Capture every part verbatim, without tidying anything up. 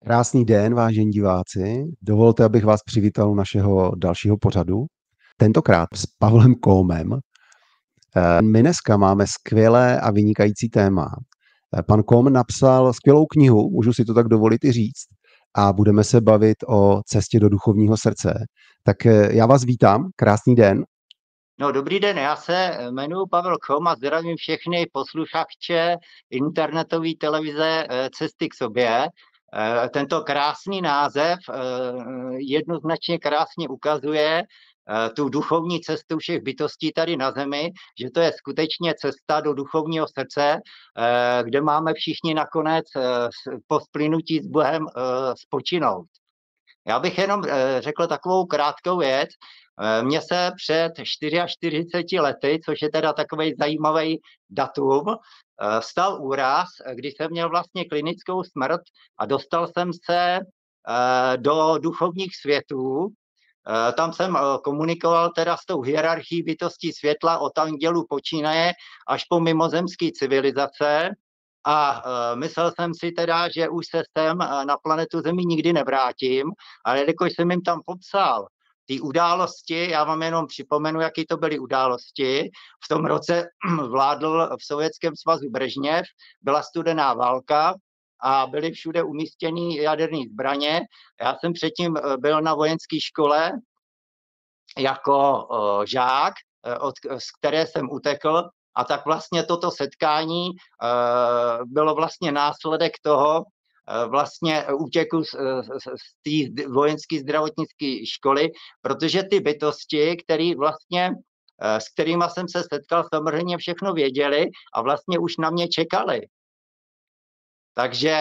Krásný den, vážení diváci. Dovolte, abych vás přivítal u našeho dalšího pořadu. Tentokrát s Pavlem Kómem. My dneska máme skvělé a vynikající téma. Pan Kóm napsal skvělou knihu, můžu si to tak dovolit i říct, a budeme se bavit o cestě do duchovního srdce. Tak já vás vítám, krásný den. No, dobrý den, já se jmenuji Pavel Kóm a zdravím všechny posluchače internetové televize Cesty k sobě. Tento krásný název jednoznačně krásně ukazuje tu duchovní cestu všech bytostí tady na zemi, že to je skutečně cesta do duchovního srdce, kde máme všichni nakonec po splynutí s Bohem spočinout. Já bych jenom řekl takovou krátkou věc. Mně se před čtyřiceti čtyřmi lety, což je teda takový zajímavý datum, stal úraz, kdy jsem měl vlastně klinickou smrt a dostal jsem se do duchovních světů. Tam jsem komunikoval teda s tou hierarchií bytostí světla od andělů počínaje až po mimozemské civilizace. A uh, myslel jsem si teda, že už se sem uh, na planetu Zemi nikdy nevrátím, ale jelikož jsem jim tam popsal ty události, já vám jenom připomenu, jaký to byly události. V tom roce vládl v Sovětském svazu Brežněv, byla studená válka a byly všude umístěny jaderné zbraně. Já jsem předtím uh, byl na vojenské škole jako uh, žák, uh, od, z které jsem utekl. A tak vlastně toto setkání uh, bylo vlastně následek toho uh, vlastně útěku z, z, z té vojenské zdravotnické školy, protože ty bytosti, který vlastně, uh, s kterými jsem se setkal, samozřejmě všechno věděli a vlastně už na mě čekali. Takže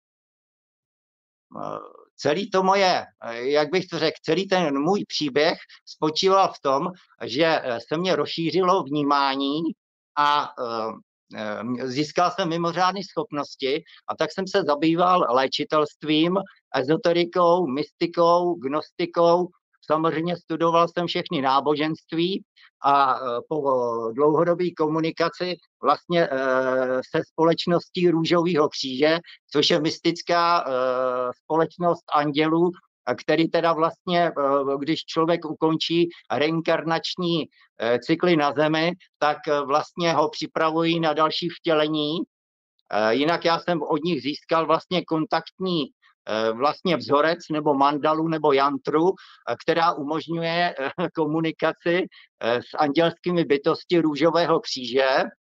uh, celý to moje, jak bych to řekl, celý ten můj příběh spočíval v tom, že se mě rozšířilo vnímání a uh, získal jsem mimořádné schopnosti a tak jsem se zabýval léčitelstvím, ezoterikou, mystikou, gnostikou. Samozřejmě studoval jsem všechny náboženství a uh, po dlouhodobé komunikaci vlastně uh, se společností Růžového kříže, což je mystická uh, společnost andělů, který teda vlastně, když člověk ukončí reinkarnační cykly na Zemi, tak vlastně ho připravují na další vtělení. Jinak já jsem od nich získal vlastně kontaktní vlastně vzorec nebo mandalu nebo jantru, která umožňuje komunikaci s andělskými bytosti Růžového kříže.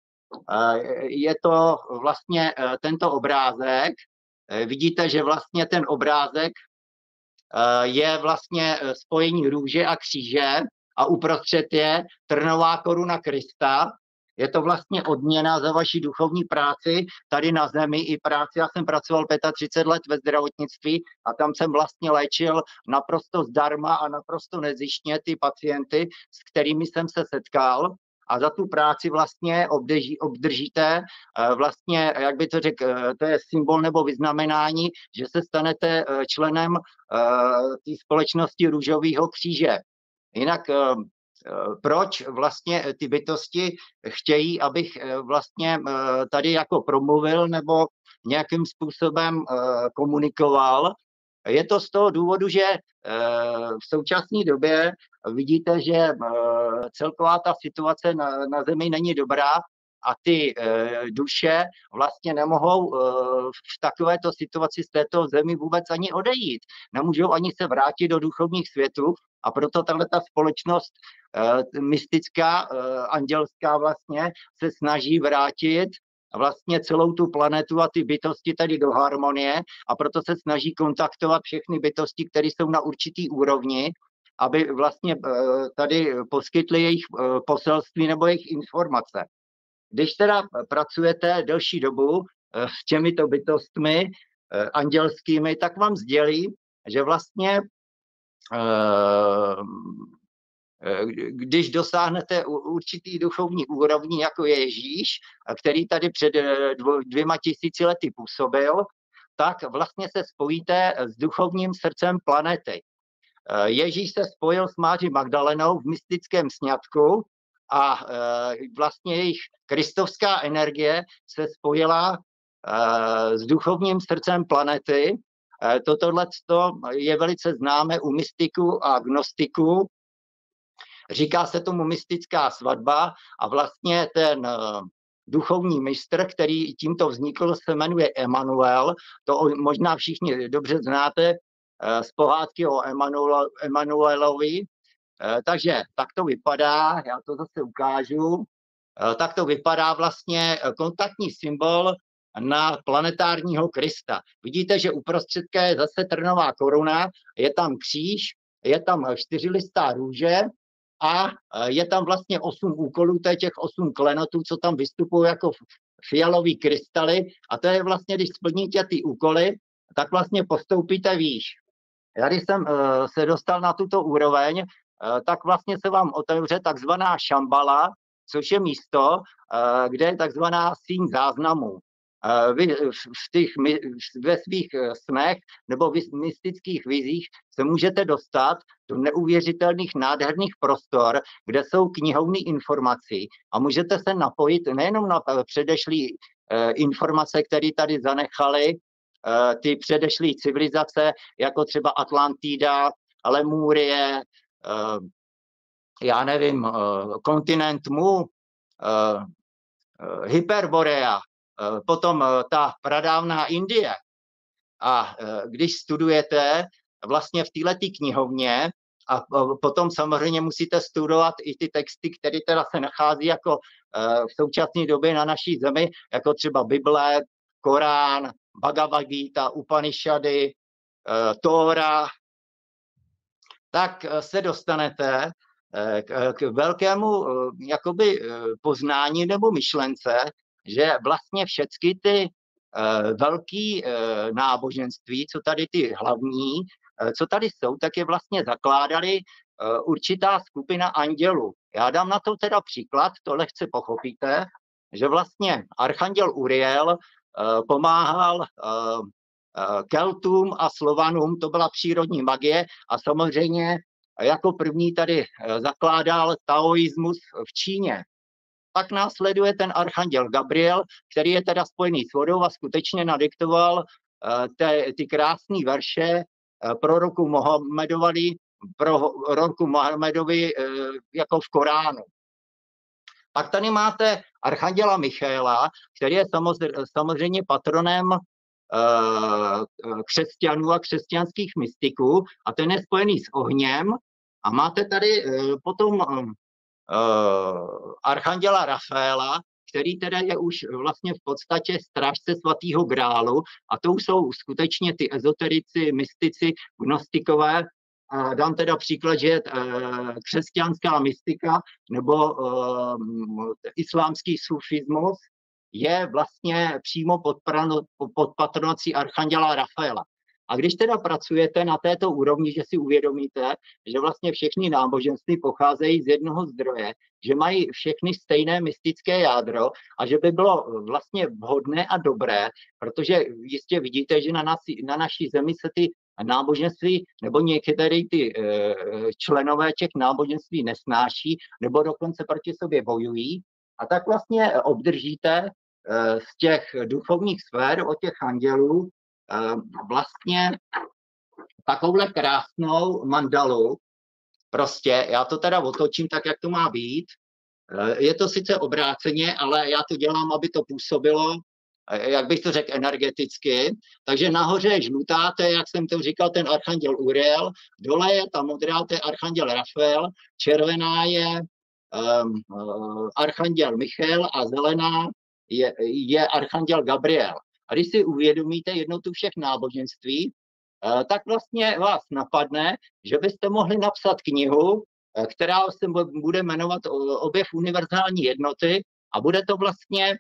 Je to vlastně tento obrázek. Vidíte, že vlastně ten obrázek je vlastně spojení růže a kříže a uprostřed je trnová koruna Krista. Je to vlastně odměna za vaši duchovní práci tady na zemi i práci. Já jsem pracoval třicet pět let ve zdravotnictví a tam jsem vlastně léčil naprosto zdarma a naprosto nezištně ty pacienty, s kterými jsem se setkal. A za tu práci vlastně obdrží, obdržíte vlastně, jak by to řekl, to je symbol nebo vyznamenání, že se stanete členem té společnosti Růžového kříže. Jinak proč vlastně ty bytosti chtějí, abych vlastně tady jako promluvil nebo nějakým způsobem komunikoval? Je to z toho důvodu, že v současné době vidíte, že celková ta situace na, na Zemi není dobrá a ty duše vlastně nemohou v takovéto situaci z této Zemi vůbec ani odejít. Nemůžou ani se vrátit do duchovních světů a proto tato společnost mystická, andělská vlastně se snaží vrátit vlastně celou tu planetu a ty bytosti tady do harmonie a proto se snaží kontaktovat všechny bytosti, které jsou na určitý úrovni, aby vlastně tady poskytli jejich poselství nebo jejich informace. Když teda pracujete delší dobu s těmito bytostmi andělskými, tak vám sdělí, že vlastně když dosáhnete určitý duchovní úrovni, jako je Ježíš, který tady před dvěma tisíci lety působil, tak vlastně se spojíte s duchovním srdcem planety. Ježíš se spojil s Máří Magdalenou v mystickém sňatku a vlastně jejich kristovská energie se spojila s duchovním srdcem planety Tohle je velice známé u mystiků a gnostiků. Říká se tomu mystická svatba a vlastně ten duchovní mistr, který tímto vznikl, se jmenuje Emanuel. To možná všichni dobře znáte z pohádky o Emanuelovi. Takže tak to vypadá, já to zase ukážu. Tak to vypadá vlastně kontaktní symbol na planetárního Krista. Vidíte, že uprostředka je zase trnová koruna, je tam kříž, je tam čtyřlistá růže a je tam vlastně osm úkolů, to je těch osm klenotů, co tam vystupují jako fialový krystaly a to je vlastně, když splníte ty úkoly, tak vlastně postoupíte výš. Já když jsem uh, se dostal na tuto úroveň, uh, tak vlastně se vám otevře takzvaná Šambala, což je místo, uh, kde je takzvaná síň záznamů. Vy v těch, ve svých snech nebo v mystických vizích se můžete dostat do neuvěřitelných nádherných prostor, kde jsou knihovny informací a můžete se napojit nejenom na předešlý informace, které tady zanechaly ty předešlý civilizace, jako třeba Atlantida, Lemúrie, já nevím, kontinent Mu, Hyperborea, potom ta pradávná Indie. A když studujete vlastně v této knihovně a potom samozřejmě musíte studovat i ty texty, které teda se nachází jako v současné době na naší zemi, jako třeba Bible, Korán, Bhagavad Gita, Upanishady, Tóra, tak se dostanete k velkému jakoby poznání nebo myšlence, že vlastně všechny ty uh, velké uh, náboženství, co tady ty hlavní, uh, co tady jsou, tak je vlastně zakládali uh, určitá skupina andělů. Já dám na to teda příklad, to lehce pochopíte, že vlastně archanděl Uriel uh, pomáhal uh, uh, Keltům a Slovanům, to byla přírodní magie a samozřejmě jako první tady uh, zakládal taoismus v Číně. Pak následuje ten archanděl Gabriel, který je teda spojený s vodou a skutečně nadiktoval uh, te, ty krásné verše uh, proroku Mohamedovi, proroku Mohamedovi uh, jako v Koránu. Pak tady máte archanděla Michaela, který je samozřejmě, samozřejmě patronem uh, křesťanů a křesťanských mystiků a ten je spojený s ohněm. A máte tady uh, potom um, Uh, archanděla Rafaela, který teda je už vlastně v podstatě strážce svatého grálu a to jsou skutečně ty ezoterici, mystici, gnostikové. Uh, dám teda příklad, že je uh, křesťanská mystika nebo uh, islámský sufismus je vlastně přímo pod, prano, pod patronací archanděla Rafaela. A když teda pracujete na této úrovni, že si uvědomíte, že vlastně všechny náboženství pocházejí z jednoho zdroje, že mají všechny stejné mystické jádro a že by bylo vlastně vhodné a dobré, protože jistě vidíte, že na, nás, na naší zemi se ty náboženství nebo některé ty e, členové těch náboženství nesnáší nebo dokonce proti sobě bojují. A tak vlastně obdržíte e, z těch duchovních sfér od těch andělů vlastně takovouhle krásnou mandalu, prostě, já to teda otočím tak, jak to má být, je to sice obráceně, ale já to dělám, aby to působilo, jak bych to řekl, energeticky, takže nahoře je žlutá, to je, jak jsem to říkal, ten archanděl Uriel, dole je ta modrá, to je archanděl Rafael, červená je um, uh, archanděl Michael a zelená je, je archanděl Gabriel. A když si uvědomíte jednotu všech náboženství, tak vlastně vás napadne, že byste mohli napsat knihu, která se bude jmenovat Objev univerzální jednoty a bude to vlastně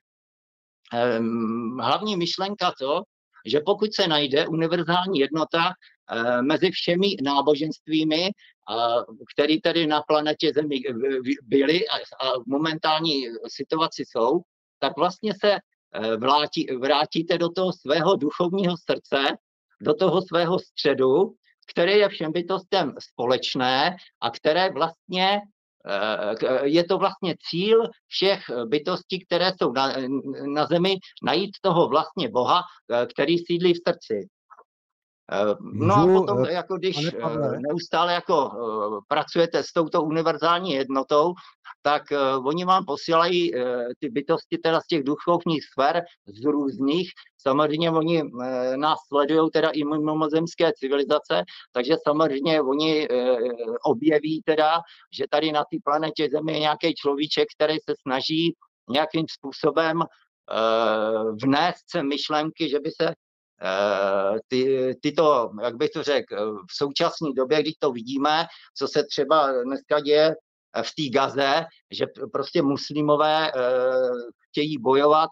hlavní myšlenka to, že pokud se najde univerzální jednota mezi všemi náboženstvími, které tady na planetě Zemi byly a v momentální situaci jsou, tak vlastně se Vrátí, vrátíte do toho svého duchovního srdce, do toho svého středu, které je všem bytostem společné a které vlastně, je to vlastně cíl všech bytostí, které jsou na, na zemi, najít toho vlastně Boha, který sídlí v srdci. No a Můžu, potom, eh, jako když pane Pavle? neustále jako pracujete s touto univerzální jednotou, tak oni vám posílají ty bytosti teda z těch duchovních sfér z různých. Samozřejmě oni nás sledují teda i mimozemské civilizace, takže samozřejmě oni objeví teda, že tady na té planetě Zemi je nějaký človíček, který se snaží nějakým způsobem vnést se myšlenky, že by se ty, tyto, jak bych to řekl, v současné době, když to vidíme, co se třeba dneska děje v té Gaze, že prostě muslimové chtějí bojovat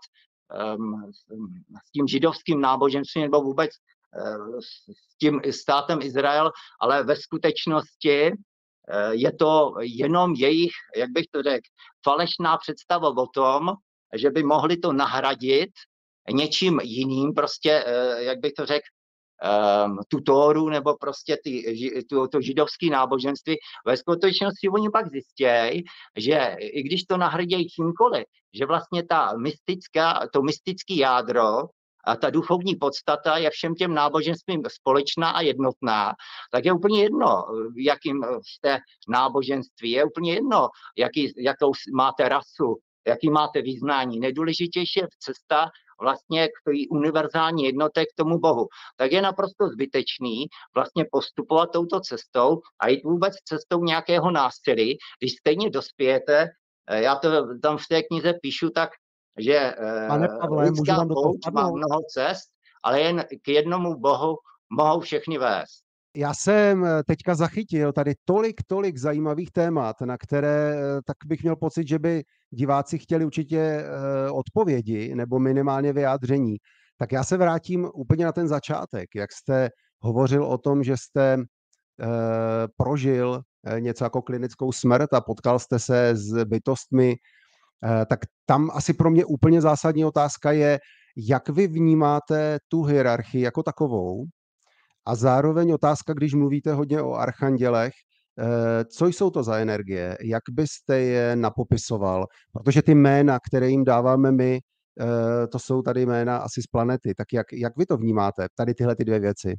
s tím židovským náboženstvím nebo vůbec s tím státem Izrael, ale ve skutečnosti je to jenom jejich, jak bych to řekl, falešná představa o tom, že by mohli to nahradit něčím jiným, prostě, jak bych to řekl, tu Tóru nebo prostě ty, tu, to židovské náboženství. Ve skutečnosti oni pak zjistějí, že i když to nahradějí čímkoliv, že vlastně ta mystická, to mystické jádro a ta duchovní podstata je všem těm náboženstvím společná a jednotná, tak je úplně jedno, jakým jste náboženství, je úplně jedno, jaký, jakou máte rasu, jaký máte vyznání. Nejdůležitější je cesta vlastně k té univerzální jednotě k tomu Bohu. Tak je naprosto zbytečný vlastně postupovat touto cestou a jít vůbec cestou nějakého násilí, když stejně dospějete, já to tam v té knize píšu tak, že Pane Pavle, můžu lidská vám do toho pouť má mnoho cest, ale jen k jednomu Bohu mohou všechny vést. Já jsem teďka zachytil tady tolik, tolik zajímavých témat, na které tak bych měl pocit, že by diváci chtěli určitě odpovědi nebo minimálně vyjádření. Tak já se vrátím úplně na ten začátek, jak jste hovořil o tom, že jste prožil něco jako klinickou smrt a potkal jste se s bytostmi, tak tam asi pro mě úplně zásadní otázka je, jak vy vnímáte tu hierarchii jako takovou. A zároveň otázka, když mluvíte hodně o archandělech, co jsou to za energie? Jak byste je napopisoval? Protože ty jména, které jim dáváme my, to jsou tady jména asi z planety. Tak jak, jak vy to vnímáte, tady tyhle ty dvě věci?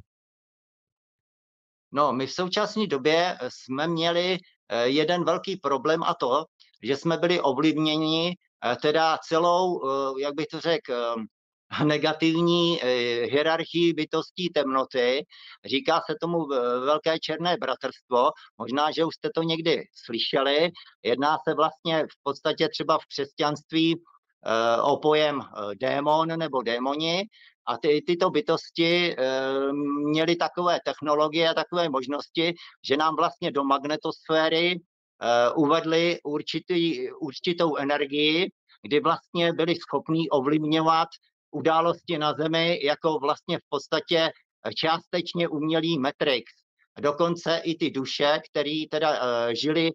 No, my v současné době jsme měli jeden velký problém a to, že jsme byli ovlivněni teda celou, jak bych to řekl, negativní hierarchii bytostí temnoty. Říká se tomu velké černé bratrstvo. Možná, že už jste to někdy slyšeli. Jedná se vlastně v podstatě třeba v křesťanství o pojem démon nebo démoni. A ty, tyto bytosti e, měly takové technologie a takové možnosti, že nám vlastně do magnetosféry e, uvedly určitý, určitou energii, kdy vlastně byli schopní ovlivňovat události na Zemi jako vlastně v podstatě částečně umělý Matrix. Dokonce i ty duše, které teda e, žili e,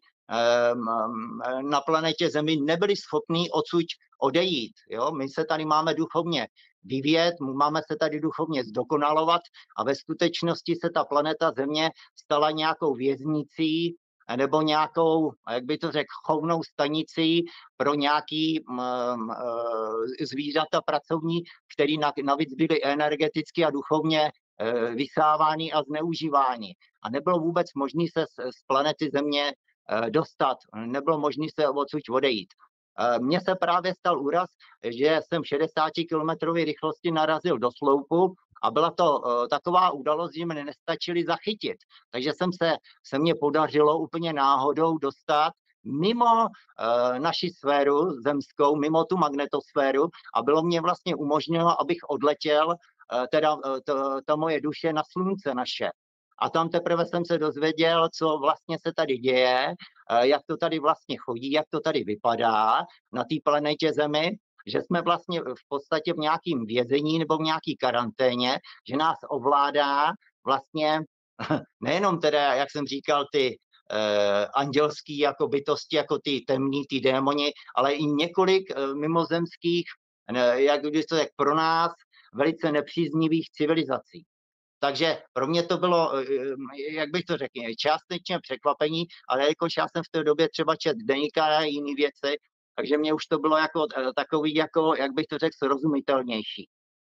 na planetě Zemi, nebyly schopní odsud odejít. Jo? My se tady máme duchovně vyvíjet, máme se tady duchovně zdokonalovat a ve skutečnosti se ta planeta Země stala nějakou věznicí nebo nějakou, jak by to řekl, chovnou stanicí pro nějaký um, uh, zvířata pracovní, který navíc byly energeticky a duchovně uh, vysávány a zneužívány. A nebylo vůbec možné se z, z planety Země uh, dostat, nebylo možné se odsud odejít. Mně se právě stal úraz, že jsem v šedesátikilometrové rychlosti narazil do sloupu a byla to uh, taková událost, že mě nestačili zachytit. Takže jsem se, se mně podařilo úplně náhodou dostat mimo uh, naši sféru zemskou, mimo tu magnetosféru a bylo mě vlastně umožněno, abych odletěl uh, teda uh, to, ta moje duše na slunce naše. A tam teprve jsem se dozvěděl, co vlastně se tady děje, jak to tady vlastně chodí, jak to tady vypadá na té planetě Zemi, že jsme vlastně v podstatě v nějakém vězení nebo v nějaké karanténě, že nás ovládá vlastně nejenom teda, jak jsem říkal, ty eh, andělský jako bytosti, jako ty temní, ty démoni, ale i několik eh, mimozemských, eh, jak když to tak pro nás, velice nepříznivých civilizací. Takže pro mě to bylo, jak bych to řekl, částečně překvapení, ale jakož já jsem v té době třeba čet deníka a jiné věci, takže mě už to bylo jako takový, jako, jak bych to řekl, srozumitelnější.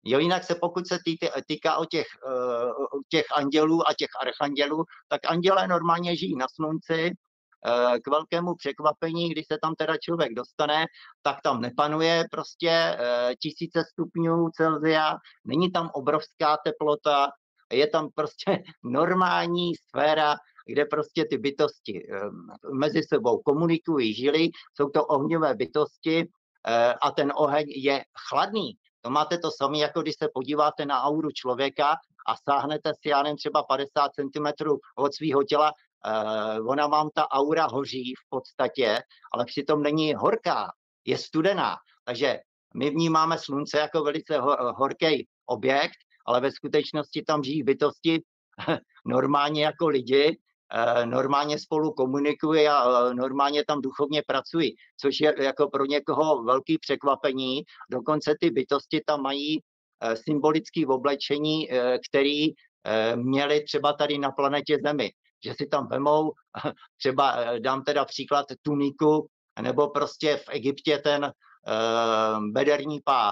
Jo, jinak se pokud se tý, týká o těch, o těch andělů a těch archandělů, tak andělé normálně žijí na slunci. K velkému překvapení, když se tam teda člověk dostane, tak tam nepanuje prostě tisíce stupňů Celsia, není tam obrovská teplota, je tam prostě normální sféra, kde prostě ty bytosti mezi sebou komunikují, žili, jsou to ohňové bytosti a ten oheň je chladný. To máte to samé, jako když se podíváte na auru člověka a sáhnete si, já nevím, třeba padesát centimetrů od svého těla, uh, ona vám ta aura hoří v podstatě, ale přitom není horká, je studená. Takže my vnímáme slunce jako velice ho- horký objekt, ale ve skutečnosti tam žijí bytosti normálně jako lidi, normálně spolu komunikují a normálně tam duchovně pracují, což je jako pro někoho velký překvapení. Dokonce ty bytosti tam mají symbolické oblečení, který měli třeba tady na planetě Zemi. Že si tam vemou, třeba dám teda příklad tuniku, nebo prostě v Egyptě ten bederní pás.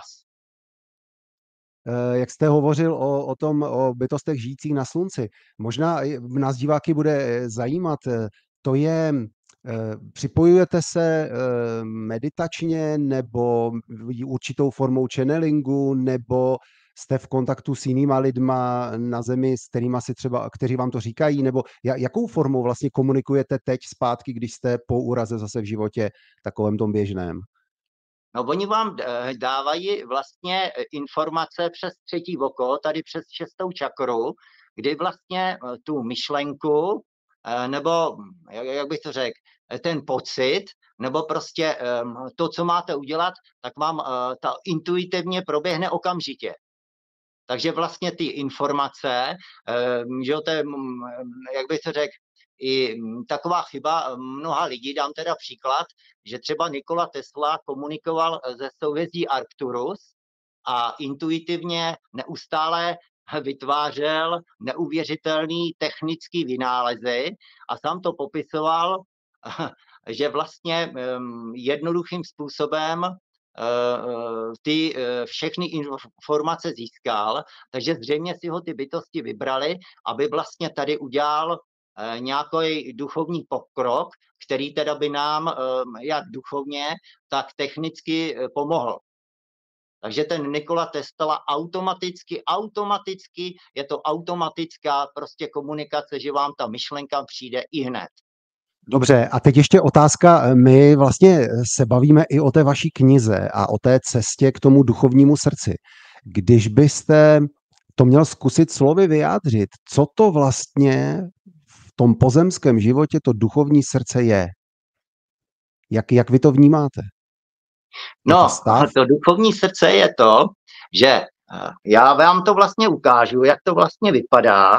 Jak jste hovořil o, o tom, o bytostech žijících na slunci, možná nás diváky bude zajímat, to je, připojujete se meditačně nebo určitou formou channelingu, nebo jste v kontaktu s jinýma lidma na Zemi, s kterýma si třeba, kteří vám to říkají, nebo jakou formou vlastně komunikujete teď zpátky, když jste po úraze zase v životě takovém tom běžném? No, oni vám dávají vlastně informace přes třetí oko, tady přes šestou čakru, kdy vlastně tu myšlenku, nebo jak bych to řekl, ten pocit, nebo prostě to, co máte udělat, tak vám ta intuitivně proběhne okamžitě. Takže vlastně ty informace, že to je, jak bych to řekl, i taková chyba mnoha lidí, dám teda příklad, že třeba Nikola Tesla komunikoval ze souhvězdí Arcturus a intuitivně neustále vytvářel neuvěřitelný technický vynálezy a sám to popisoval, že vlastně jednoduchým způsobem ty všechny informace získal, takže zřejmě si ho ty bytosti vybrali, aby vlastně tady udělal nějaký duchovní pokrok, který teda by nám jak duchovně, tak technicky pomohl. Takže ten Nikola Tesla automaticky, automaticky, je to automatická prostě komunikace, že vám ta myšlenka přijde i hned. Dobře, a teď ještě otázka. My vlastně se bavíme i o té vaší knize a o té cestě k tomu duchovnímu srdci. Když byste to měl zkusit slovy vyjádřit, co to vlastně v tom pozemském životě to duchovní srdce je? Jak, jak vy to vnímáte? No, to duchovní srdce je to, že já vám to vlastně ukážu, jak to vlastně vypadá.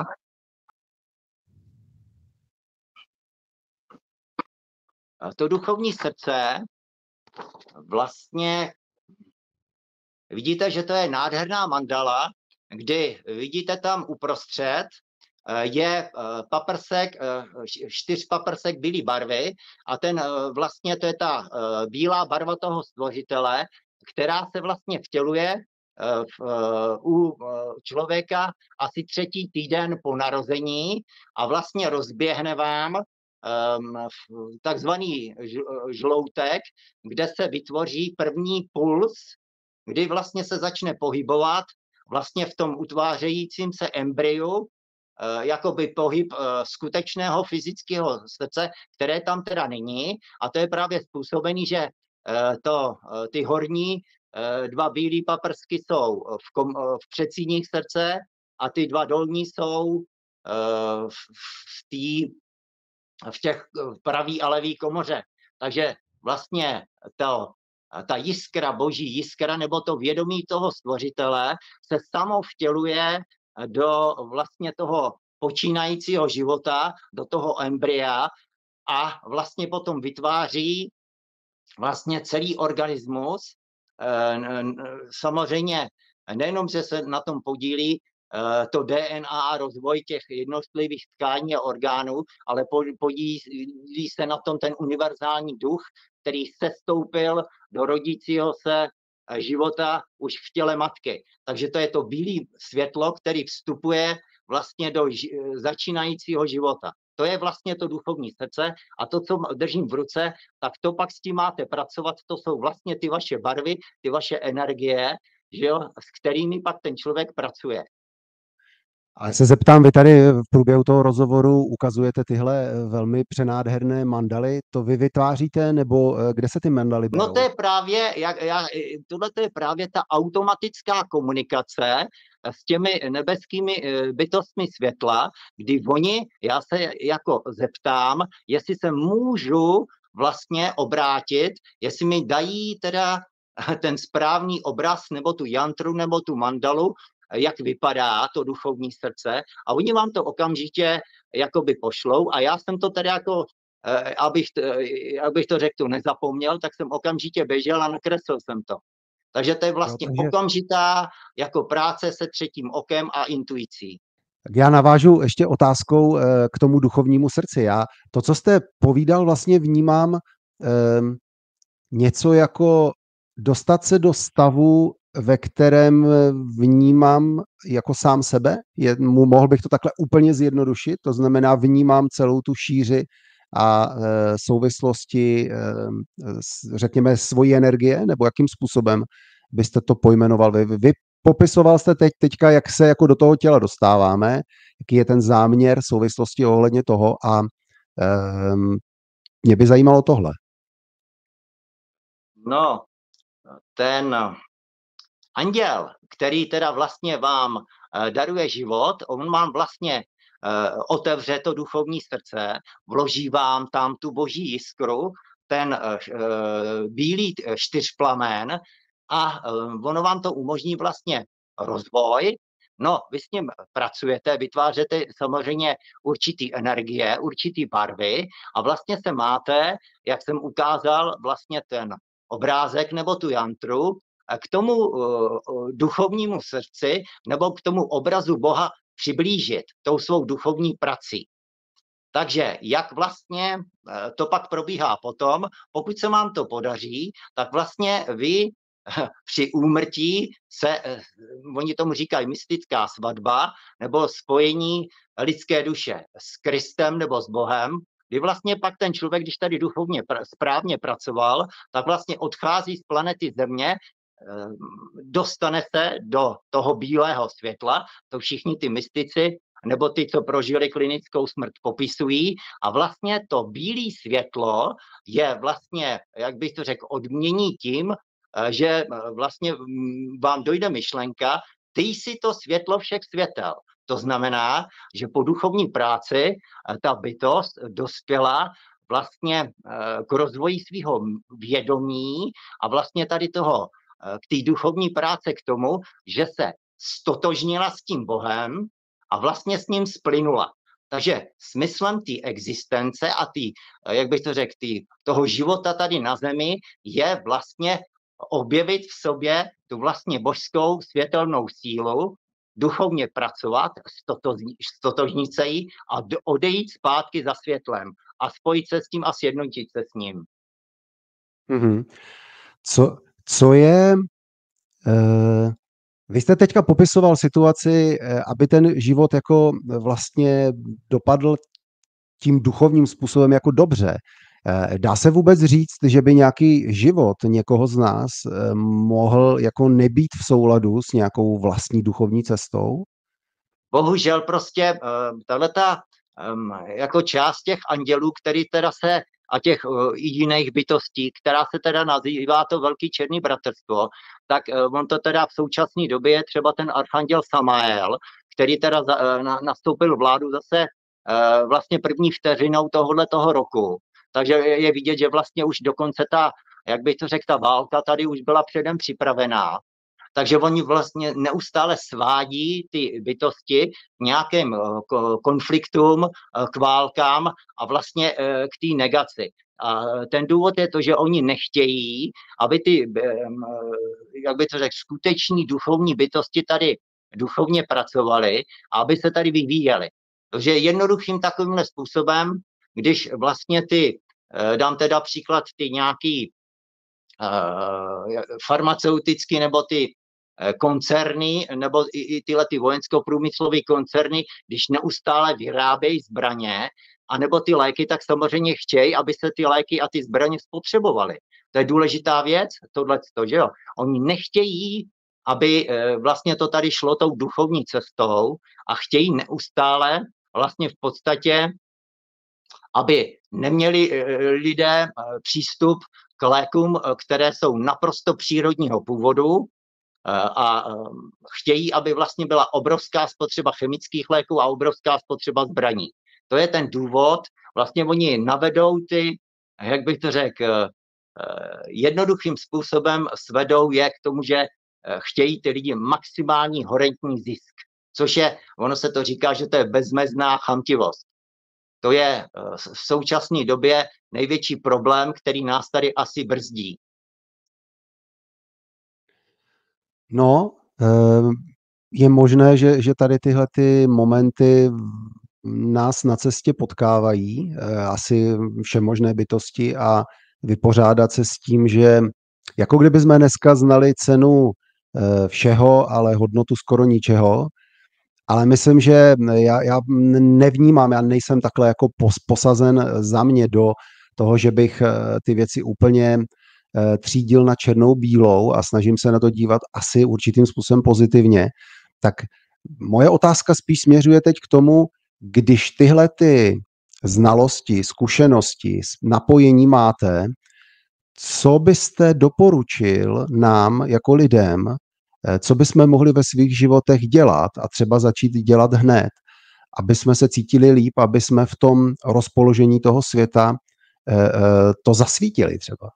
To duchovní srdce vlastně, vidíte, že to je nádherná mandala, kdy vidíte tam uprostřed je paprsek, čtyř paprsek bílé barvy a ten vlastně to je ta bílá barva toho stvořitele, která se vlastně vtěluje v, u člověka asi třetí týden po narození a vlastně rozběhne vám takzvaný žloutek, kde se vytvoří první puls, kdy vlastně se začne pohybovat vlastně v tom utvářejícím se embryu, jakoby pohyb skutečného fyzického srdce, které tam teda není, a to je právě způsobený, že to, ty horní dva bílé paprsky jsou v, kom, v předsíních srdce a ty dva dolní jsou v, v, tý, v těch pravý a levý komoře. Takže vlastně to, ta jiskra, boží jiskra, nebo to vědomí toho stvořitele se samo vtěluje do vlastně toho počínajícího života, do toho embrya a vlastně potom vytváří vlastně celý organismus. Samozřejmě nejenom, že se na tom podílí to D N A a rozvoj těch jednotlivých tkání a orgánů, ale podílí se na tom ten univerzální duch, který sestoupil do rodícího se života už v těle matky. Takže to je to bílé světlo, který vstupuje vlastně do začínajícího života. To je vlastně to duchovní srdce a to, co držím v ruce, tak to pak s tím máte pracovat, to jsou vlastně ty vaše barvy, ty vaše energie, že jo, s kterými pak ten člověk pracuje. Ale se zeptám, vy tady v průběhu toho rozhovoru ukazujete tyhle velmi přenádherné mandaly, to vy vytváříte, nebo kde se ty mandaly berou? No to je právě, jak, jak, tohle je právě ta automatická komunikace s těmi nebeskými bytostmi světla, kdy oni, já se jako zeptám, jestli se můžu vlastně obrátit, jestli mi dají teda ten správný obraz, nebo tu jantru, nebo tu mandalu, jak vypadá to duchovní srdce a oni vám to okamžitě jakoby pošlou a já jsem to tedy jako, abych, abych to řekl, nezapomněl, tak jsem okamžitě běžel a nakreslil jsem to. Takže to je vlastně no, takže... okamžitá jako práce se třetím okem a intuicí. Tak já navážu ještě otázkou k tomu duchovnímu srdci. Já to, co jste povídal, vlastně vnímám eh, něco jako dostat se do stavu, ve kterém vnímám jako sám sebe. Je, mohl bych to takhle úplně zjednodušit, to znamená vnímám celou tu šíři a e, souvislosti, e, řekněme, svojí energie, nebo jakým způsobem byste to pojmenoval vy. Vy popisoval jste teď, teďka, jak se jako do toho těla dostáváme, jaký je ten záměr souvislosti ohledně toho a e, mě by zajímalo tohle. No, ten anděl, který teda vlastně vám uh, daruje život, on vám vlastně uh, otevře to duchovní srdce, vloží vám tam tu boží jiskru, ten uh, bílý čtyřplamen a uh, ono vám to umožní vlastně rozvoj. No, vy s ním pracujete, vytvářete samozřejmě určitý energie, určitý barvy a vlastně se máte, jak jsem ukázal, vlastně ten obrázek nebo tu jantru, k tomu uh, duchovnímu srdci nebo k tomu obrazu Boha přiblížit tou svou duchovní prací. Takže jak vlastně uh, to pak probíhá potom, pokud se vám to podaří, tak vlastně vy uh, při úmrtí se, uh, oni tomu říkají mystická svatba nebo spojení lidské duše s Kristem nebo s Bohem, kdy vlastně pak ten člověk, když tady duchovně pr- správně pracoval, tak vlastně odchází z planety Země, dostane se do toho bílého světla, to všichni ty mystici nebo ty, co prožili klinickou smrt, popisují a vlastně to bílé světlo je vlastně, jak bych to řekl, odmění tím, že vlastně vám dojde myšlenka, ty jsi to světlo všech světel. To znamená, že po duchovní práci ta bytost dospěla vlastně k rozvoji svého vědomí a vlastně tady toho k té duchovní práce k tomu, že se stotožnila s tím Bohem a vlastně s ním splynula. Takže smyslem té existence a tý, jak bych to řekl, tý, toho života tady na zemi je vlastně objevit v sobě tu vlastně božskou světelnou sílu, duchovně pracovat, stotožnit se jí a odejít zpátky za světlem a spojit se s tím a sjednotit se s ním. Mm-hmm. Co, co je... Uh... Vy jste teďka popisoval situaci, aby ten život jako vlastně dopadl tím duchovním způsobem jako dobře. Dá se vůbec říct, že by nějaký život někoho z nás mohl jako nebýt v souladu s nějakou vlastní duchovní cestou? Bohužel prostě tahleta jako část těch andělů, který teda se a těch uh, jiných bytostí, která se teda nazývá to velký černý bratrstvo, tak uh, on to teda v současné době je třeba ten archanděl Samael, který teda za, uh, na, nastoupil vládu zase uh, vlastně první vteřinou tohohle toho roku. Takže je, je vidět, že vlastně už dokonce ta, jak bych to řekl, ta válka tady už byla předem připravená. Takže oni vlastně neustále svádí ty bytosti k nějakým konfliktům, k válkám a vlastně k té negaci. A ten důvod je to, že oni nechtějí, aby ty, jak by to řekl, skuteční duchovní bytosti tady duchovně pracovaly a aby se tady vyvíjely. Takže jednoduchým takovýmhle způsobem, když vlastně ty, dám teda příklad, ty nějaký farmaceutický nebo ty koncerny, nebo i, i tyhle ty vojensko-průmyslové koncerny, když neustále vyrábějí zbraně, anebo ty léky, tak samozřejmě chtějí, aby se ty léky a ty zbraně spotřebovaly. To je důležitá věc, tohleto, že jo. Oni nechtějí, aby vlastně to tady šlo tou duchovní cestou a chtějí neustále vlastně v podstatě, aby neměli lidé přístup k lékům, které jsou naprosto přírodního původu, a chtějí, aby vlastně byla obrovská spotřeba chemických léků a obrovská spotřeba zbraní. To je ten důvod, vlastně oni navedou ty, jak bych to řekl, jednoduchým způsobem svedou je k tomu, že chtějí ty lidi maximální horentní zisk, což je, ono se to říká, že to je bezmezná chamtivost. To je v současné době největší problém, který nás tady asi brzdí. No, je možné, že, že tady tyhle ty momenty nás na cestě potkávají, asi všemožné bytosti, a vypořádat se s tím, že jako kdyby jsme dneska znali cenu všeho, ale hodnotu skoro ničeho, ale myslím, že já, já nevnímám, já nejsem takhle jako posazen za mě do toho, že bych ty věci úplně třídil na černou bílou a snažím se na to dívat asi určitým způsobem pozitivně, tak moje otázka spíš směřuje teď k tomu, když tyhle ty znalosti, zkušenosti, napojení máte, co byste doporučil nám jako lidem, co bychom mohli ve svých životech dělat a třeba začít dělat hned, aby jsme se cítili líp, aby jsme v tom rozpoložení toho světa to zasvítili třeba.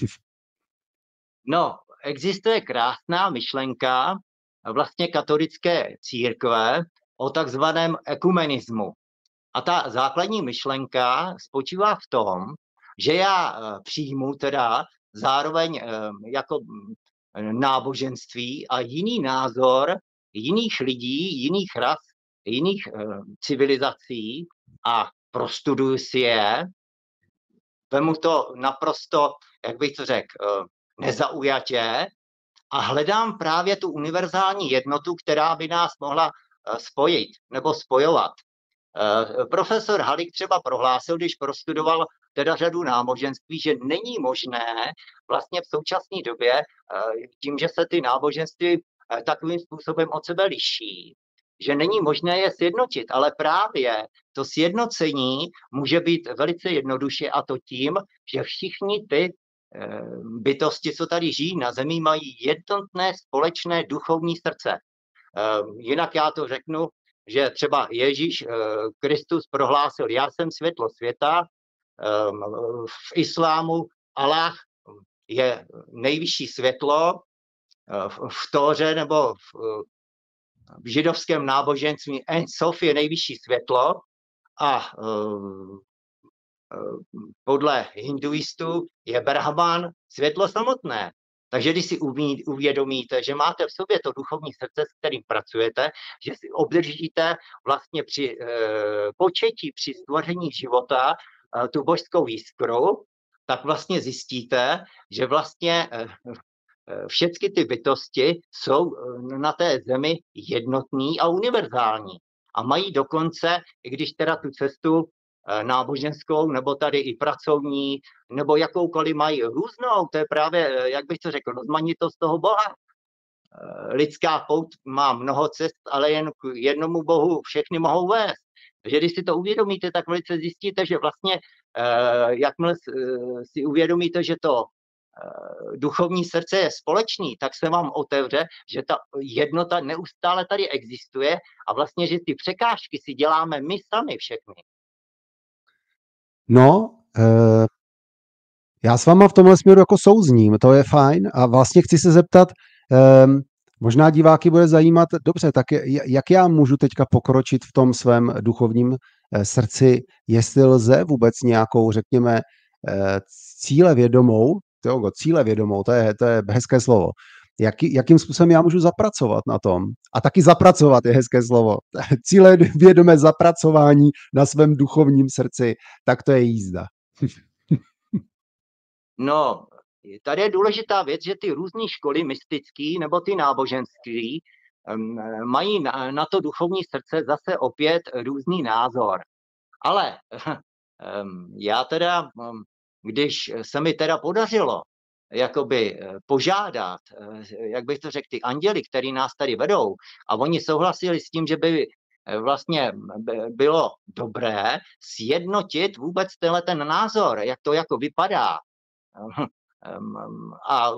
No, existuje krásná myšlenka vlastně katolické církve o takzvaném ekumenismu. A ta základní myšlenka spočívá v tom, že já přijmu teda zároveň jako náboženství a jiný názor jiných lidí, jiných ras, jiných civilizací a prostuduju si je, vemu to naprosto, jak bych to řekl, nezaujatě a hledám právě tu univerzální jednotu, která by nás mohla spojit nebo spojovat. Profesor Halík třeba prohlásil, když prostudoval teda řadu náboženství, že není možné vlastně v současné době, tím, že se ty náboženství takovým způsobem od sebe liší, že není možné je sjednotit, ale právě to sjednocení může být velice jednoduše, a to tím, že všichni ty bytosti, co tady žijí na zemi, mají jednotné společné duchovní srdce. Jinak já to řeknu, že třeba Ježíš Kristus prohlásil, já jsem světlo světa, v islámu Allah je nejvyšší světlo, v Tóře nebo v, v židovském náboženství En Sof je nejvyšší světlo a podle hinduistů je Brahman světlo samotné. Takže když si uvědomíte, že máte v sobě to duchovní srdce, s kterým pracujete, že si obdržíte vlastně při e, početí, při stvoření života e, tu božskou jiskru, tak vlastně zjistíte, že vlastně e, všechny ty bytosti jsou na té zemi jednotní a univerzální. A mají dokonce, i když teda tu cestu náboženskou, nebo tady i pracovní, nebo jakoukoliv mají různou, to je právě, jak bych to řekl, rozmanitost toho Boha. Lidská pouť má mnoho cest, ale jen k jednomu Bohu všechny mohou vést. Takže když si to uvědomíte, tak velice zjistíte, že vlastně, jakmile si uvědomíte, že to duchovní srdce je společný, tak se vám otevře, že ta jednota neustále tady existuje a vlastně, že ty překážky si děláme my sami všechny. No, eh, já s váma v tomhle směru jako souzním, to je fajn a vlastně chci se zeptat, eh, možná diváky bude zajímat, dobře, tak jak já můžu teďka pokročit v tom svém duchovním eh, srdci, jestli lze vůbec nějakou, řekněme, eh, cílevědomou, to, cílevědomou, to je, to je hezké slovo, Jaký, jakým způsobem já můžu zapracovat na tom. A taky zapracovat je hezké slovo. Cílevědomé zapracování na svém duchovním srdci, tak to je jízda. No, tady je důležitá věc, že ty různé školy mystické nebo ty náboženství mají na, na to duchovní srdce zase opět různý názor. Ale já teda, když se mi teda podařilo jakoby požádat, jak bych to řekl, ty anděli, který nás tady vedou, a oni souhlasili s tím, že by vlastně bylo dobré sjednotit vůbec tenhle ten názor, jak to jako vypadá. A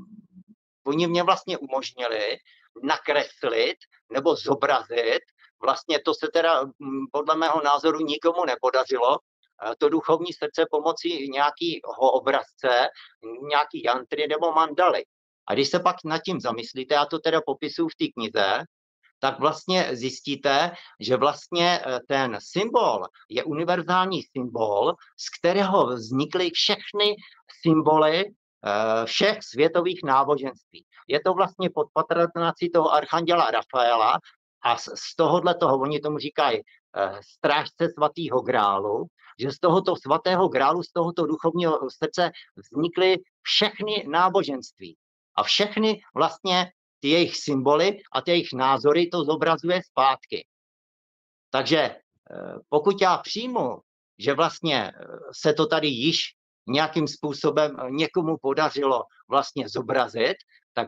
oni mě vlastně umožnili nakreslit nebo zobrazit, vlastně to se teda podle mého názoru nikomu nepodařilo, to duchovní srdce pomocí nějakého obrazce, nějaký jantry nebo mandaly. A když se pak nad tím zamyslíte, já to teda popisuju v té knize, tak vlastně zjistíte, že vlastně ten symbol je univerzální symbol, z kterého vznikly všechny symboly všech světových náboženství. Je to vlastně pod patronací toho archanděla Rafaela a z tohohle toho, oni tomu říkají strážce svatého grálu, že z tohoto svatého grálu, z tohoto duchovního srdce vznikly všechny náboženství. A všechny vlastně ty jejich symboly a ty jejich názory to zobrazuje zpátky. Takže pokud já přijmu, že vlastně se to tady již nějakým způsobem někomu podařilo vlastně zobrazit, tak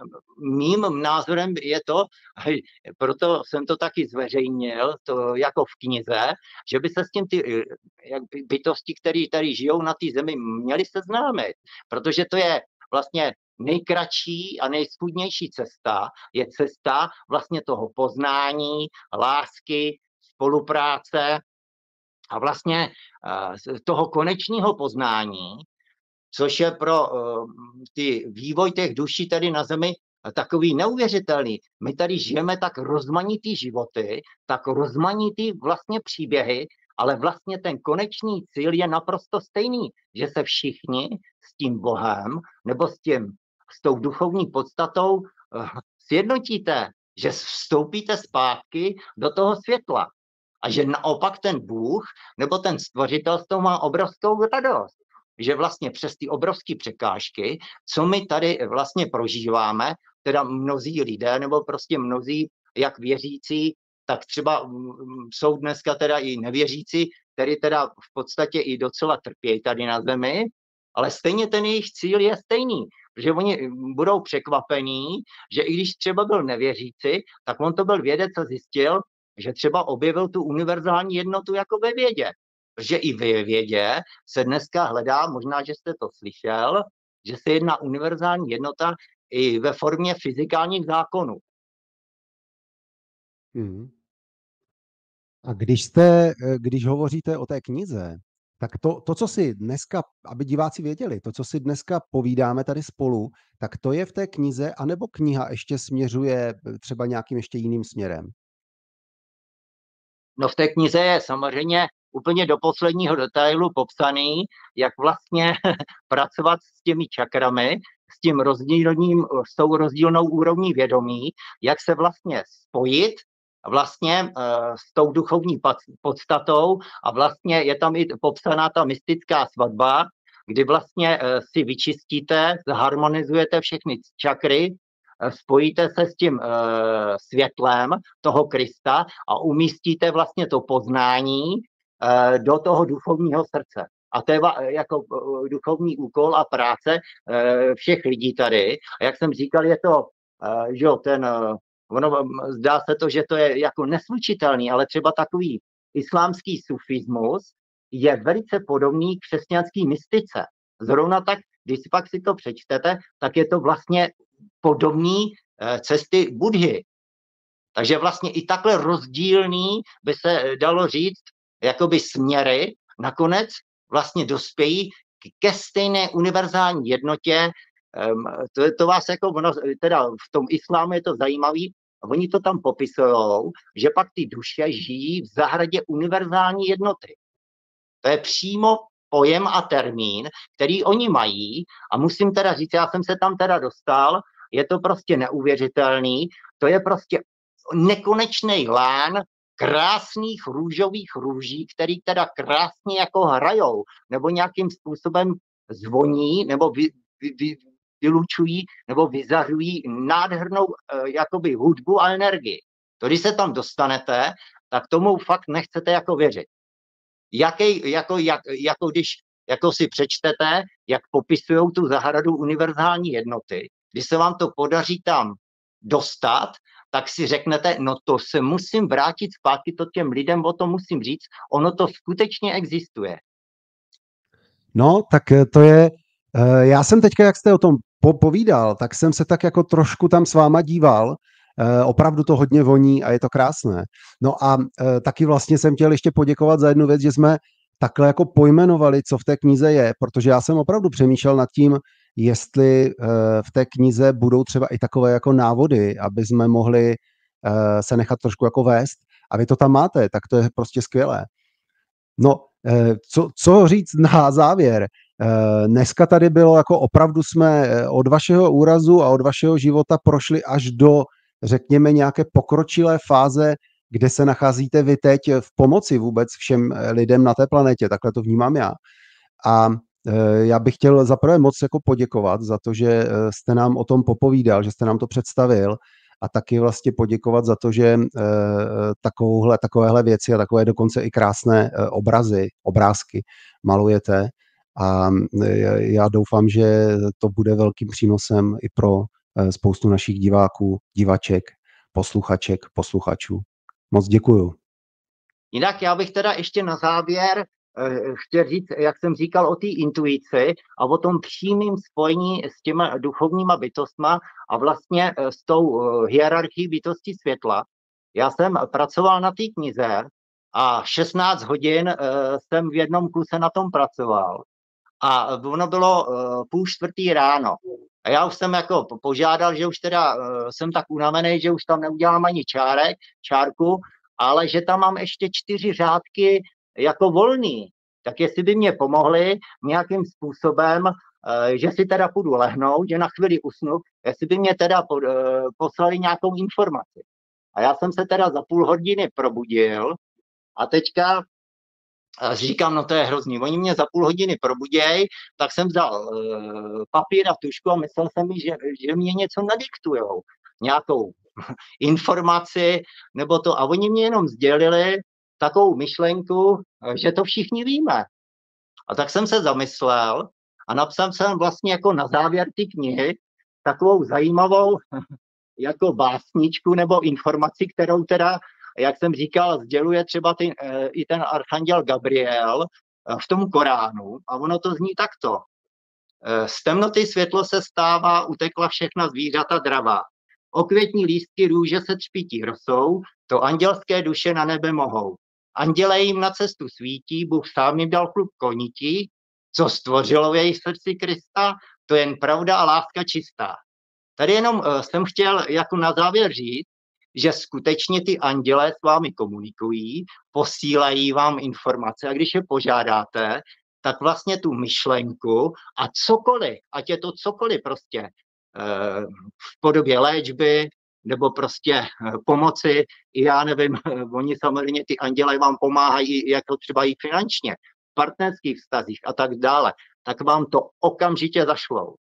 mým názorem je to, proto jsem to taky zveřejnil, to jako v knize, že by se s tím ty jak bytosti, které tady žijou na té zemi, měly seznámit, protože to je vlastně nejkratší a nejschůdnější cesta, je cesta vlastně toho poznání, lásky, spolupráce a vlastně toho konečného poznání, což je pro uh, ty vývoj těch duší tady na zemi takový neuvěřitelný. My tady žijeme tak rozmanitý životy, tak rozmanitý vlastně příběhy, ale vlastně ten konečný cíl je naprosto stejný, že se všichni s tím Bohem nebo s tím, s tou duchovní podstatou uh, sjednotíte, že vstoupíte zpátky do toho světla. A že naopak ten Bůh nebo ten stvořitel z toho má obrovskou radost. Že vlastně přes ty obrovské překážky, co my tady vlastně prožíváme, teda mnozí lidé nebo prostě mnozí jak věřící, tak třeba jsou dneska teda i nevěřící, který teda v podstatě i docela trpějí tady na zemi, ale stejně ten jejich cíl je stejný, že oni budou překvapení, že i když třeba byl nevěřící, tak on to byl vědec a zjistil, že třeba objevil tu univerzální jednotu jako ve vědě. Protože i ve vědě se dneska hledá, možná, že jste to slyšel, že se jedná univerzální jednota i ve formě fyzikálních zákonů. Hmm. A když jste, když hovoříte o té knize, tak to, to, co si dneska, aby diváci věděli, to, co si dneska povídáme tady spolu, tak to je v té knize, anebo kniha ještě směřuje třeba nějakým ještě jiným směrem? No v té knize je samozřejmě úplně do posledního detailu popsaný, jak vlastně pracovat s těmi čakrami, s tím rozdílným, s tou rozdílnou úrovní vědomí, jak se vlastně spojit vlastně uh, s tou duchovní podstatou a vlastně je tam i popsaná ta mystická svatba, kdy vlastně uh, si vyčistíte, zharmonizujete všechny čakry, spojíte se s tím uh, světlem toho Krista a umístíte vlastně to poznání uh, do toho duchovního srdce. A to je jako uh, duchovní úkol a práce uh, všech lidí tady. A jak jsem říkal, je to, uh, že ten, uh, ono, zdá se to, že to je jako neslučitelný, ale třeba takový islámský sufismus je velice podobný křesťanský mystice. Zrovna tak, když pak si to přečtete, tak je to vlastně podobný cesty Budhy. Takže vlastně i takhle rozdílný by se dalo říct, jakoby směry nakonec vlastně dospějí ke stejné univerzální jednotě. To, to vás jako, teda v tom islámu je to zajímavý, oni to tam popisujou, že pak ty duše žijí v zahradě univerzální jednoty. To je přímo pojem a termín, který oni mají a musím teda říct, já jsem se tam teda dostal, je to prostě neuvěřitelný, to je prostě nekonečný lán krásných růžových růží, který teda krásně jako hrajou, nebo nějakým způsobem zvoní, nebo vy, vy, vy, vylučují nebo vyzařují nádhernou uh, jakoby hudbu a energii. To, když se tam dostanete, tak tomu fakt nechcete jako věřit. Jaký, jako, jak, jako když jako si přečtete, jak popisují tu zahradu univerzální jednoty, když se vám to podaří tam dostat, tak si řeknete, no to se musím vrátit zpátky, to těm lidem o tom musím říct, ono to skutečně existuje. No, tak to je, já jsem teďka, jak jste o tom povídal, tak jsem se tak jako trošku tam s váma díval, opravdu to hodně voní a je to krásné. No a taky vlastně jsem chtěl ještě poděkovat za jednu věc, že jsme takhle jako pojmenovali, co v té knize je, protože já jsem opravdu přemýšlel nad tím, jestli v té knize budou třeba i takové jako návody, aby jsme mohli se nechat trošku jako vést. A vy to tam máte, tak to je prostě skvělé. No, co, co říct na závěr? Dneska tady bylo jako opravdu jsme od vašeho úrazu a od vašeho života prošli až do, řekněme, nějaké pokročilé fáze, kde se nacházíte vy teď v pomoci vůbec všem lidem na té planetě, takhle to vnímám já. A já bych chtěl zaprvé moc jako poděkovat za to, že jste nám o tom popovídal, že jste nám to představil a taky vlastně poděkovat za to, že takovouhle, takovéhle věci a takové dokonce i krásné obrazy, obrázky malujete. A já doufám, že to bude velkým přínosem i pro spoustu našich diváků, divaček, posluchaček, posluchačů. Moc děkuju. Jinak já bych teda ještě na závěr chtěl říct, jak jsem říkal, o té intuici a o tom přímém spojení s těma duchovníma bytostma a vlastně s tou hierarchií bytosti světla. Já jsem pracoval na té knize a šestnáct hodin jsem v jednom kuse na tom pracoval. A ono bylo půl čtvrtý ráno. A já už jsem jako požádal, že už teda jsem tak unavený, že už tam neudělám ani čárek, čárku, ale že tam mám ještě čtyři řádky jako volný. Tak jestli by mě pomohli nějakým způsobem, že si teda půjdu lehnout, že na chvíli usnu, jestli by mě teda poslali nějakou informaci. A já jsem se teda za půl hodiny probudil a teďka říkám, no to je hrozný. Oni mě za půl hodiny probuděj, tak jsem vzal uh, papír a tušku a myslel jsem mi, že, že mě něco nadiktujou. Nějakou informaci nebo to. A oni mě jenom sdělili takovou myšlenku, že to všichni víme. A tak jsem se zamyslel a napsal jsem vlastně jako na závěr ty knihy takovou zajímavou jako básničku nebo informaci, kterou teda, jak jsem říkal, sděluje třeba ty, i ten archanděl Gabriel v tom Koránu a ono to zní takto. Z temnoty světlo se stává, utekla všechna zvířata dravá. Okvětní lístky růže se třpítí rosou, to andělské duše na nebe mohou. Anděle jim na cestu svítí, Bůh sám jim dal klub konití, co stvořilo v jejich srdci Krista, to jen pravda a láska čistá. Tady jenom uh, jsem chtěl jako na závěr říct, že skutečně ty andělé s vámi komunikují, posílají vám informace a když je požádáte, tak vlastně tu myšlenku a cokoliv, ať je to cokoliv prostě uh, v podobě léčby, nebo prostě uh, pomoci, já nevím, uh, oni samozřejmě ty anděle vám pomáhají jako třeba i finančně, v partnerských vztazích a tak dále, tak vám to okamžitě zašlou.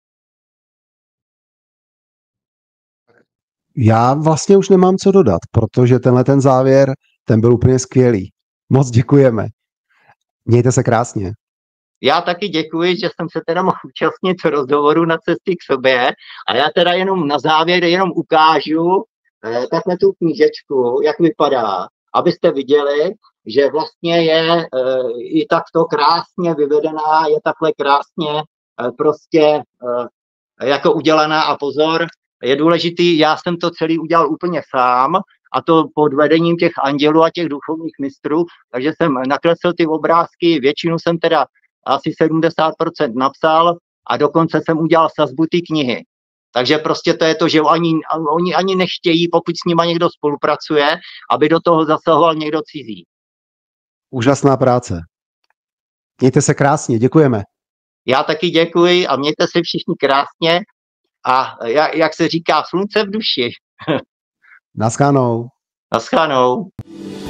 Já vlastně už nemám co dodat, protože tenhle ten závěr, ten byl úplně skvělý. Moc děkujeme. Mějte se krásně. Já taky děkuji, že jsem se teda mohl účastnit rozhovoru na cestě k sobě a já teda jenom na závěr jenom ukážu eh, takhle tu knížečku, jak vypadá, abyste viděli, že vlastně je eh, i takto krásně vyvedená, je takhle krásně eh, prostě eh, jako udělaná a pozor, je důležitý, já jsem to celý udělal úplně sám a to pod vedením těch andělů a těch duchovních mistrů, takže jsem nakreslil ty obrázky, většinu jsem teda asi sedmdesát procent napsal a dokonce jsem udělal sazbu ty knihy. Takže prostě to je to, že oni, oni ani nechtějí, pokud s nima někdo spolupracuje, aby do toho zasahoval někdo cizí. Úžasná práce. Mějte se krásně, děkujeme. Já taky děkuji a mějte se všichni krásně a jak, jak se říká, slunce v duši. Naschánou. Naschánou.